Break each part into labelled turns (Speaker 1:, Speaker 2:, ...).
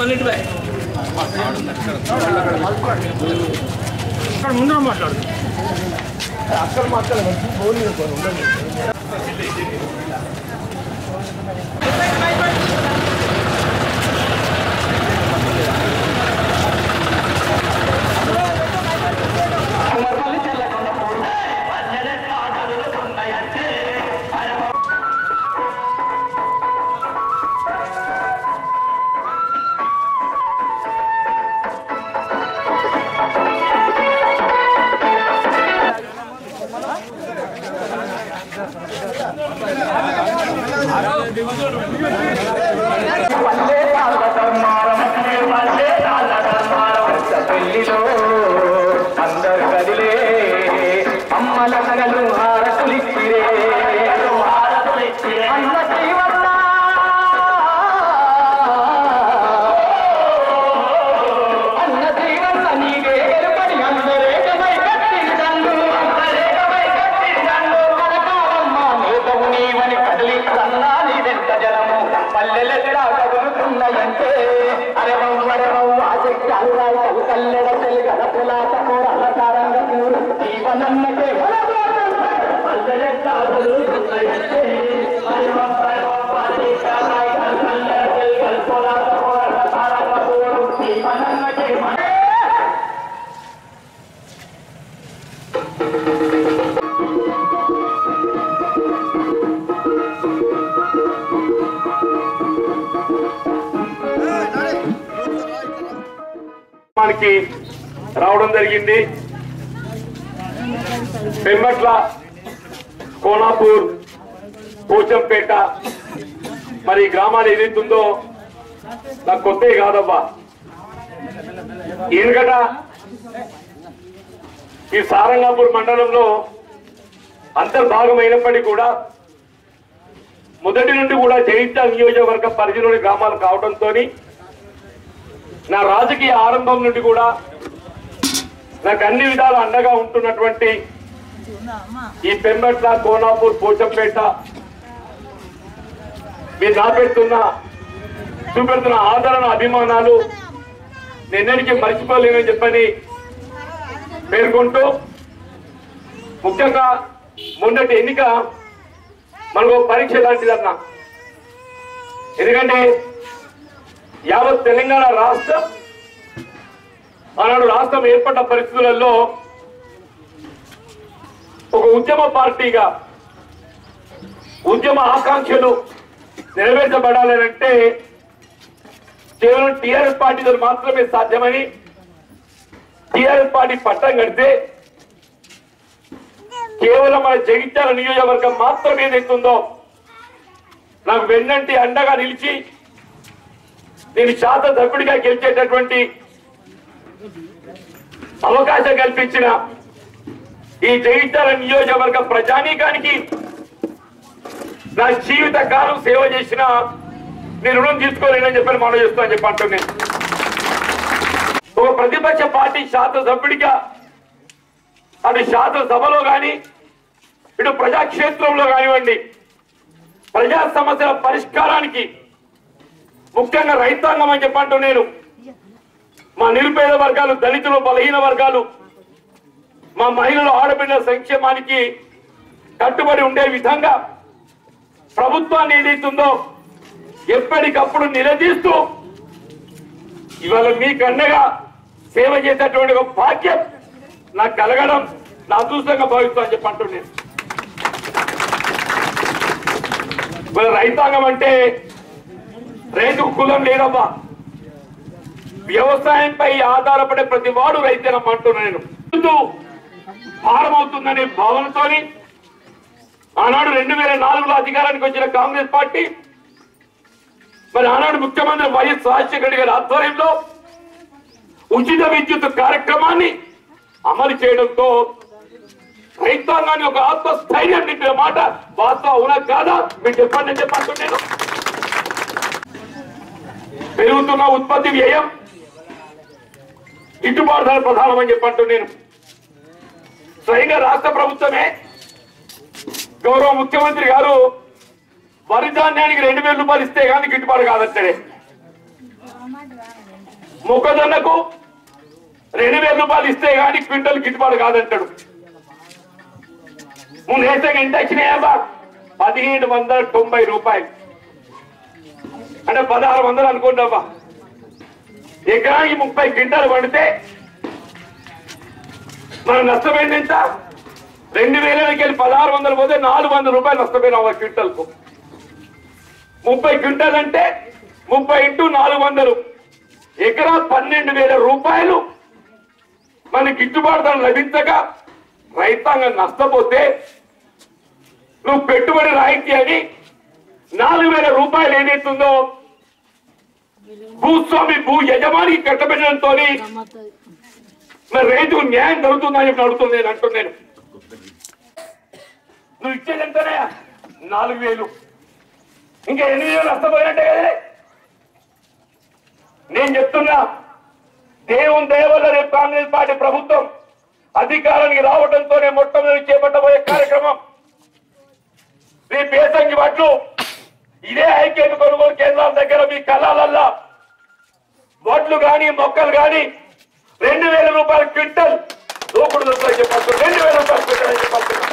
Speaker 1: ముందర మాట్లాడు అక్కడ మాట్లాడాలి రావడం జరిగింది. పెంబట్ల, కోనాపూర్, పోచంపేట మరి గ్రామాలు ఏదైతుందో నాకు కొత్త కాదబ్బా. ఎందుకంటే ఈ సారంగాపూర్ మండలంలో అంతర్భాగమైనప్పటికీ కూడా మొదటి నుండి కూడా జగిత్యాల నియోజకవర్గ పరిధిలోని గ్రామాలు కావడంతో నా రాజకీయ ఆరంభం నుండి కూడా నాకు అన్ని విధాలు అండగా ఉంటున్నటువంటి ఈ పెంబట్ల, కోనాపూర్, పోచంపేట మీరు చూపెడుతున్న ఆదరణ, అభిమానాలు నేనెన్నటికీ మర్చిపోలేనని చెప్పని పేర్కొంటూ, ముఖ్యంగా మొన్నటి ఎన్నిక మనకు పరీక్ష లాంటిదన్నా. ఎందుకంటే యావత్ తెలంగాణ రాష్ట్రం ఆనాడు రాష్ట్రం ఏర్పడ్డ పరిస్థితులలో ఒక ఉద్యమ పార్టీగా ఉద్యమ ఆకాంక్షలు నెరవేర్చబడాలంటే కేవలం టీఆర్ఎస్ పార్టీతో మాత్రమే సాధ్యమని, టీఆర్ఎస్ పార్టీ పట్టం కడితే కేవలం మన జగిత్యాల నియోజకవర్గం మాత్రం ఏదైతుందో నాకు వెన్నంటి అండగా నిలిచి నేను శాసనసభ్యుడిగా గెలిచేటటువంటి అవకాశం కల్పించిన ఈ జగిత్యాల నియోజకవర్గ ప్రజానీకానికి నా జీవిత కాలం సేవ చేసిన నేను రుణం తీసుకోలేనని చెప్పని మనం చేస్తానని చెప్పి అంటున్నాను. ఒక ప్రతిపక్ష పార్టీ శాసనసభ్యుడిగా అటు శాసనసభలో కానీ ఇటు ప్రజాక్షేత్రంలో కానివ్వండి ప్రజా సమస్యల పరిష్కారానికి ముఖ్యంగా రైతాంగం అని చెప్పంటూ నేను మా నిరుపేద వర్గాలు, దళితులు, బలహీన వర్గాలు, మా మహిళలు, ఆడబిడ్డల సంక్షేమానికి కట్టుబడి ఉండే విధంగా ప్రభుత్వాన్ని ఏదైతుందో ఎప్పటికప్పుడు నిలదీస్తూ ఇవాళ మీకు అండగా సేవ చేసేటువంటి ఒక భాగ్యం నాకు కలగడం నా అదృష్టంగా భావిస్తానని చెప్పి అంటున్నాను. ఇవాళ రైతాంగం అంటే రైతుకు కులం లేదబ్బా. వ్యవసాయంపై ఆధారపడే ప్రతి వాడు రైతేనమ్మా అంటున్నాను. భారమవుతుందనే భావనతోని ఆనాడు 2004లో అధికారానికి వచ్చిన కాంగ్రెస్ పార్టీ మరి ఆనాడు ముఖ్యమంత్రి వైఎస్ రాజశేఖర రెడ్డి గారి ఆధ్వర్యంలో ఉచిత విద్యుత్ కార్యక్రమాన్ని అమలు చేయడంతో రైతాంగాన్ని ఒక ఆత్మస్థైర్యం నింపిన మాట వాస్తవం అవునా కాదా మీరు చెప్పండి అని చెప్పంటున్నాను. పెరుగుతున్న ఉత్పత్తి వ్యయం, గిట్టుబాటు ధర ప్రధానమని చెప్పంటున్నాను. స్వయంగా రాష్ట్ర ప్రభుత్వమే గౌరవ ముఖ్యమంత్రి గారు వరి ధాన్యానికి 2000 రూపాయలు ఇస్తే కానీ గిట్టుబాటు కాదంటాడే. మొక్కజొన్నకు 2000 రూపాయలు ఇస్తే గానీ క్వింటల్ గిట్టుబాటు కాదంటాడు. ముందు వేస్తే ఎంత వచ్చినాయా 1790 రూపాయలు అంటే 1600 అనుకోండి. ఎకరానికి 30 క్వింటాలు పడితే మన నష్టమైంది ఎంత? 2000కి వెళ్ళి 1600 పోతే 400 రూపాయలు నష్టపోయినా క్వింటల్ కు. 30 క్వింటాల్ అంటే 30 × 400 ఎకరా 12,000 రూపాయలు మన గిట్టుబాటు లభించక రైతాంగం నష్టపోతే నువ్వు పెట్టుబడి రాయితీ అని 4,000 రూపాయలు ఏదైతుందో భూస్వామి భూ యజమానికి కట్టబెట్టడంతో మరి రైతుకు న్యాయం జరుగుతుందని చెప్పి అడుగుతుంది. నేను అంటున్నాను, నువ్వు ఇచ్చేది ఎంతనే 4,000, ఇంకా 8,000 నష్టపోయినట్టే కదా. నేను చెప్తున్నా, దేవుని దయ వల్ల రేపు కాంగ్రెస్ పార్టీ ప్రభుత్వం అధికారానికి రావడంతోనే మొట్టమొదటి చేపట్టబోయే కార్యక్రమం రేపు ఏసంగి వడ్లు ఇదే ఐక్యత కొనుగోలు కేంద్రాల దగ్గర మీ కళాలల్లా వడ్లు కానీ మొక్కలు కానీ 2,000 రూపాయల క్వింటల్ దూకుడు దొరుకుతాయి చెప్పచ్చు. 2,000 రూపాయల క్వింటల్ అని చెప్పచ్చు.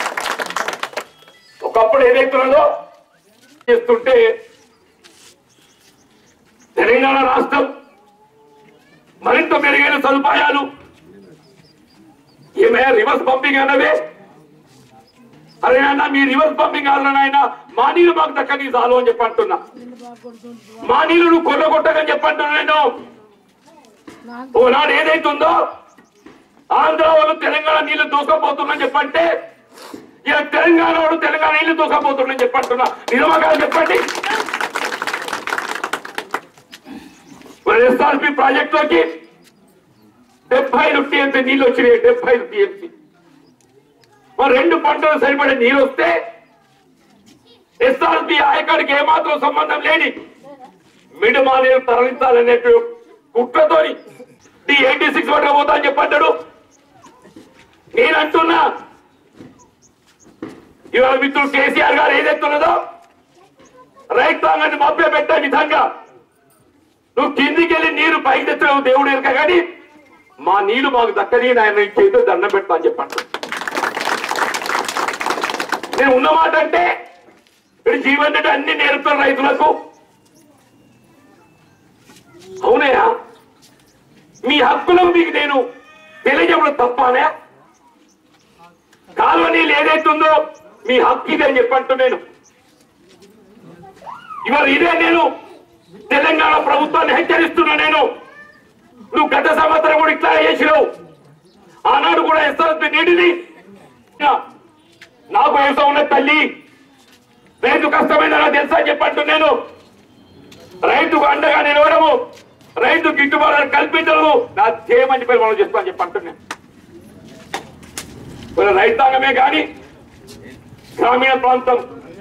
Speaker 1: ఒకప్పుడు ఏదైతున్నదో చేస్తుంటే తెలంగాణ రాష్ట్రం మరింత మెరుగైన సదుపాయాలు ఏమైనా రివర్స్ పంపింగ్ అన్నవే. అరే అన్న మీ రివర్స్ పంపింగ్ కావాలన్నా మా నీళ్ళు మాకు దక్కని చాలు అని చెప్పి అంటున్నా. మా నీళ్ళు నువ్వు కొట్టగని చెప్పంటున్నా. నేను ఓనాడు ఏదైతుందో ఆంధ్ర వాళ్ళు తెలంగాణ నీళ్లు దూకపోతుందని చెప్పంటే ఇలా తెలంగాణ వాడు తెలంగాణ నీళ్లు దూకపోతుందని చెప్పంటున్నా. నిజమా కాదు చెప్పండి. ఎస్ఆర్పి ప్రాజెక్టులోకి 75 టీఎంసీ నీళ్ళు వచ్చినాయి. 75 టీఎంసీ. మరి 2 పంటలు సరిపడే నీరు వస్తే ఎస్ఆర్పి ఆయకాడికి ఏమాత్రం సంబంధం లేని మిడిమానేరు తరలించాలనే కుట్రతో 86 వరకు పోతా అని చెప్పంటాడు. నేను అంటున్నా, ఇవాళ మిత్రుడు కేసీఆర్ గారు ఏదైతున్నదో రైతాంగాన్ని మభ్య పెట్టే విధంగా నువ్వు కిందికి వెళ్ళి నీరు పైకి తెచ్చావు దేవుడు ఎరక, కానీ మా నీళ్లు మాకు దక్కని ఆయన చేతితో దండం పెడతా అని చెప్పండి. నేను ఉన్నమాట అంటే ఇప్పుడు జీవన్ రెడ్డి అన్ని నేర్పుతాను రైతులకు. అవునయా, మీ హక్కులను మీకు నేను తెలియజేయడం తప్పనే? కాలువ నీళ్ళు ఏదైతుందో మీ హక్కు ఇది అని చెప్పంటూ నేను ఇవాళ ఇదే నేను తెలంగాణ ప్రభుత్వాన్ని హెచ్చరిస్తున్నా. నేను నువ్వు గత సంవత్సరం కూడా ఇట్లా చేసినావు. ఆనాడు కూడా ఎస్ఆర్పి నీటిని నాకు వ్యవసాయం ఉన్న తల్లి రైతు కష్టమైందని తెలుసా చెప్పంటూ నేను రైతుకు అండగా నిలవడము, రైతు గిట్టుబాటు కల్పించడము నా చేయమని చెప్పి మనం చేస్తామని చెప్పంటున్నాను. రైతాంగమే కానీ గ్రామీణ ప్రాంతం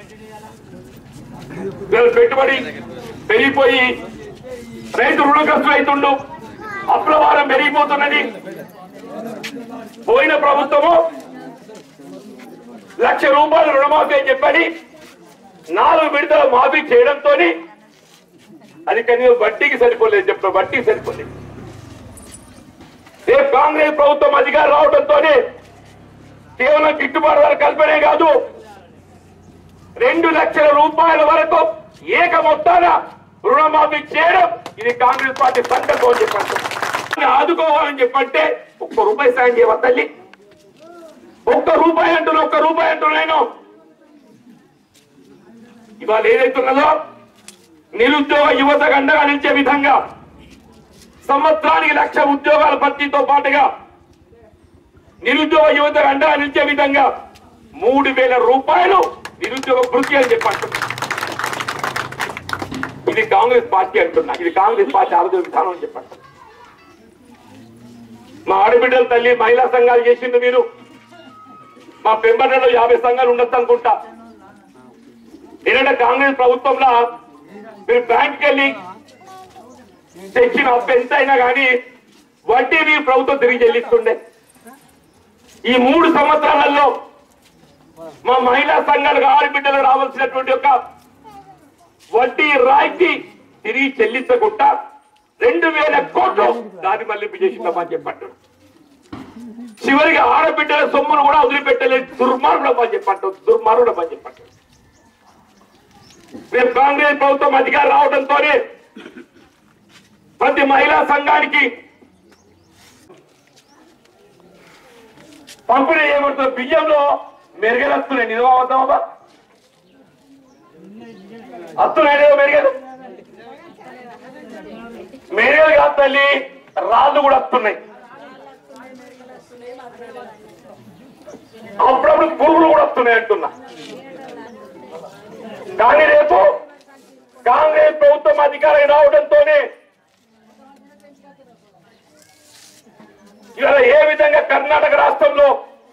Speaker 1: పెట్టుబడి పెరిగిపోయి రైతు రుణగ్రస్తులు అవుతుండు, అప్పుల భారం పెరిగిపోతున్నది. పోయిన ప్రభుత్వము 1,00,000 రూపాయలు రుణమాఫీ అని చెప్పని 4 విడతల మాఫీ చేయడంతో అది కనీసం వడ్డీకి సరిపోలేదు. చెప్తాను, వడ్డీకి సరిపోలేదు. రేపు కాంగ్రెస్ ప్రభుత్వం అధికారం రావడంతోనే కేవలం గిట్టుబాటు ధర కల్పనే కాదు, 2,00,000 రూపాయల వరకు ఏక మొత్తాన రుణమాఫీ చేయడం ఇది కాంగ్రెస్ పార్టీ సంకల్పం అని చెప్పండి. ఆదుకోవాలని చెప్పంటే 1 రూపాయి సాయం చేయవ తల్లి. 1 రూపాయి అంటున్నా నేను. ఇవాళ ఏదైతున్నదో నిరుద్యోగ యువతకు అండగా నిలిచే విధంగా సంవత్సరానికి 1,00,000 ఉద్యోగాల భర్తీతో పాటుగా నిరుద్యోగ యువతకు అండగా నిలిచే విధంగా 3,000 రూపాయలు నిరుద్యోగ వృత్తి అని చెప్పండి. ఇది కాంగ్రెస్ పార్టీ అంటున్నా. ఇది కాంగ్రెస్ పార్టీ ఆలోచన విధానం అని చెప్పండి. మా ఆడబిడ్డల తల్లి మహిళా సంఘాలు చేసింది మీరు. మా పెంబటలో 50 సంఘాలు ఉండొచ్చు అనుకుంటా. ఏంటంటే కాంగ్రెస్ ప్రభుత్వంలో మీరు బ్యాంక్కి వెళ్ళి తెచ్చిన అప్పు ఎంత అయినా కానీ వడ్డీ మీరు ప్రభుత్వం తిరిగి చెల్లిస్తుండే. ఈ 3 సంవత్సరాలలో మా మహిళా సంఘాలకు ఆడబిడ్డలు రావాల్సినటువంటి ఒక వడ్డీ రాయితీ తిరిగి చెల్లించకుండా 2000 కోట్లు దాన్ని మళ్లింపు చేసిందామని చెప్పంటాడు. చివరికి ఆడబిడ్డల సొమ్మును కూడా వదిలిపెట్టలేదు. దుర్మార్గుడు అని చెప్పంటాడు. దుర్మార్గుడు అని చెప్పంటాడు. రేపు కాంగ్రెస్ ప్రభుత్వం అధికారం రావడంతోనే ప్రతి మహిళా సంఘానికి పంపిణీ చేయబడుతున్న బియ్యంలో మెరుగలు వస్తున్నాయి. నిజమా అవుతామా? వస్తున్నాయి మెరుగలు. మెరుగలు కాదు తల్లి, రాళ్ళు కూడా వస్తున్నాయి. అప్పుడప్పుడు పురుగులు కూడా వస్తున్నాయి అంటున్నా. కానీ రేపు కాంగ్రెస్ ప్రభుత్వం అధికారం రావడంతోనే ఇవాళ ఏ విధంగా కర్ణాటక రాష్ట్రంలో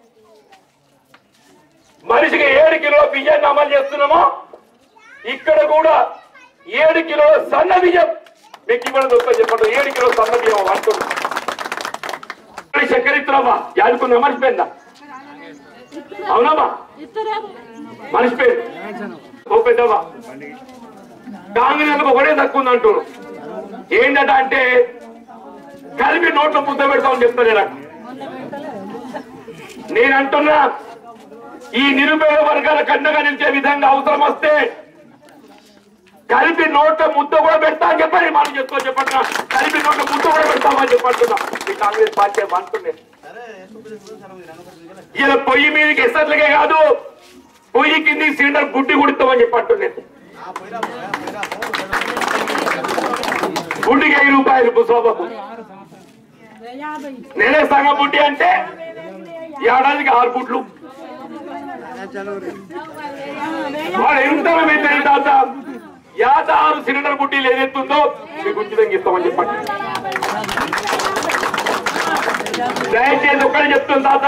Speaker 1: మనిషికి 7 కిలోల బియ్యాన్ని అమలు చేస్తున్నామో ఇక్కడ కూడా 7 కిలోల సన్న బియ్యం మీకు ఇవ్వడం చెప్పండి. 7 కిలోల సన్న బియ్యం అంటున్నా. చక్కెర ఇస్తున్నామా? యాదుకున్నా మర్చిపోయిందా? అవునమ్మా, మర్చిపోయింది. ఓ పెద్దవా, కాంగ్రెస్ ఒకటే తక్కువ ఉంది అంటున్నారు. ఏంటట అంటే కలిపి నోట్లో ముద్ద పెడతామని చెప్తాను. నేను అంటున్నా, ఈ నిరుపేద వర్గాల కండగా నిలిచే విధంగా అవసరం వస్తే కలిపి నోట్ల ముద్ద కూడా పెడతా అని చెప్పని మనం చెప్తా చెప్పంటున్నా. కలిపి నోట్ల ముద్ద కూడా పెడతామని చెప్పంటున్నా. ఈ కాంగ్రెస్ పార్టీ అంటున్నాయి. ఇలా పొయ్యి మీదకి ఎసట్లకే కాదు, పొయ్యి కింది సిలిండర్ గుడ్డి కుడుతామని చెప్పంటున్నాను. గుడ్డికి 5 రూపాయలు పుష్పబాబు. నేనే సగం బుడ్డి అంటే ఏడాదికి 6 గుడ్లు. వాడు ఎంత తాత 56 సిలిండర్ బుడ్డీలు ఏదైతుందో మీకు ఉచితంగా ఇస్తామని చెప్పండి. దయచేసి ఒక్కడే చెప్తుంది తాత,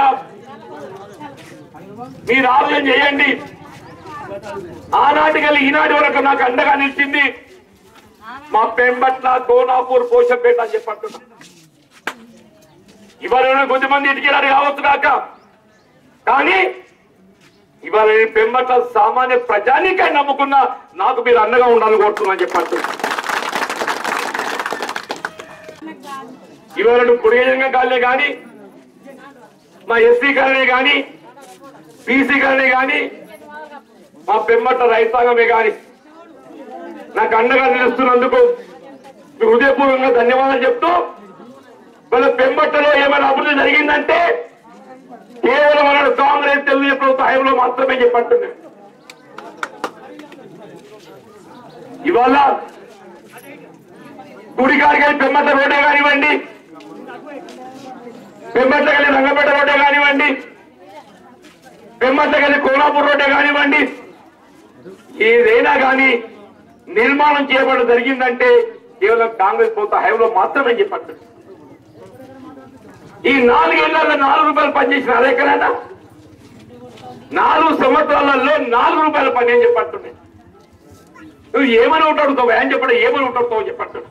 Speaker 1: మీరు ఆలోచన చేయండి. ఆనాటికెళ్ళి ఈనాటి వరకు నాకు అండగా నిలిచింది మా పెంబట్ల, కోనాపూర్, పోచంపేట అని చెప్పంటున్నా. ఇవాళ కొద్దిమంది ఇటుకెళ్ళారు కావచ్చు కాక, కానీ ఇవాళ నేను పెంబట్ల సామాన్య ప్రజానికై నమ్ముకున్నా నాకు మీరు అండగా ఉండాలని కోరుతున్నాను చెప్పంటున్నా. ఇవాళ నువ్వు కుడిగజంగా కాలే కానీ, మా ఎస్సీ కాలనీ కానీ, బీసీ కాలనీ కానీ, మా పెంబట్ల రైతాంగమే కానీ నాకు అండగా నిలుస్తున్నందుకు మీకు హృదయపూర్వకంగా ధన్యవాదాలు చెప్తూ, వాళ్ళ పెంబట్టలో ఏమైనా అభివృద్ధి జరిగిందంటే కేవలం మన కాంగ్రెస్ తెలుగు ప్రభుత్వ హయాంలో మాత్రమే చెప్పంటున్నాను. ఇవాళ గుడికాడికి పెంబట్ల రోడ్డే కానివ్వండి, పెంబట్లకెళ్ళి రంగపేట రోడ్డే కానివ్వండి, పెంబట్లకెళ్ళి కోనాపూర్ రోడ్డే కానివ్వండి, ఏదైనా కానీ నిర్మాణం చేయబడడం జరిగిందంటే కేవలం కాంగ్రెస్ ప్రభుత్వ హయాంలో మాత్రమే చెప్పండి. ఈ 4 ఏళ్లలో 4 రూపాయలు పనిచేసిన అదేకనా? 4 సంవత్సరాలలో 4 రూపాయల పని అని చెప్పంటున్నాయి. నువ్వు ఏమని ఉంటాడుతావు అని చెప్పడం, ఏమని ఉంటాడుతావు చెప్పంటున్నా.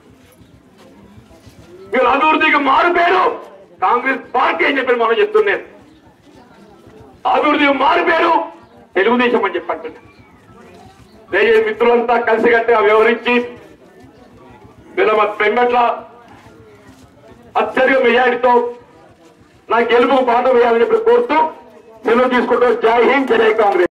Speaker 1: మీరు అభివృద్ధికి మారు పేరు కాంగ్రెస్ పార్టీ అని చెప్పి మనం చెప్తున్నాను. అభివృద్ధికి మారు పేరు తెలుగుదేశం అని చెప్పంటున్నా. దయచేసి మిత్రులంతా కలిసికట్టుగా వ్యవహరించి వీళ్ళ పెంబట్ల అత్యధిక మెజారిటీతో నా గెలుపు పాట వేయాలని చెప్పి కోరుతూ సెలవు తీసుకుంటూ జై హింద్, జై కాంగ్రెస్.